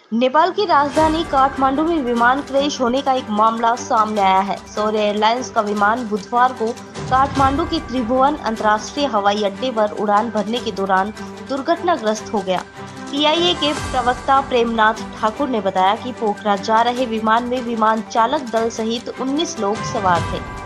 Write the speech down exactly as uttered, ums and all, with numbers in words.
नेपाल की राजधानी काठमांडू में विमान क्रैश होने का एक मामला सामने आया है। सौर्य एयरलाइंस का विमान बुधवार को काठमांडू के त्रिभुवन अंतर्राष्ट्रीय हवाई अड्डे पर उड़ान भरने के दौरान दुर्घटनाग्रस्त हो गया। पीआईए के प्रवक्ता प्रेमनाथ ठाकुर ने बताया कि पोखरा जा रहे विमान में विमान चालक दल सहित उन्नीस लोग सवार थे।